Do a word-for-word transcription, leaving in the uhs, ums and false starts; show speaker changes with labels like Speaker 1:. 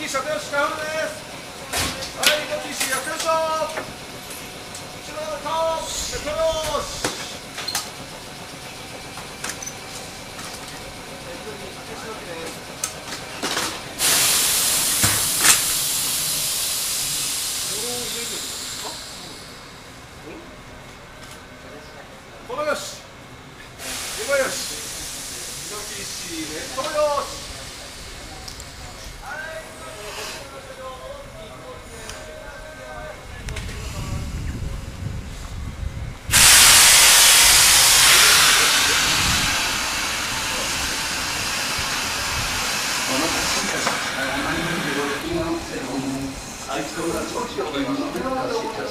Speaker 1: キーシャトヨシカフルです。はい、ロッキーシやってるぞ。後ろの顔、シャトヨシ。このよし。今よし。ロッキーシレッドよし。あいつ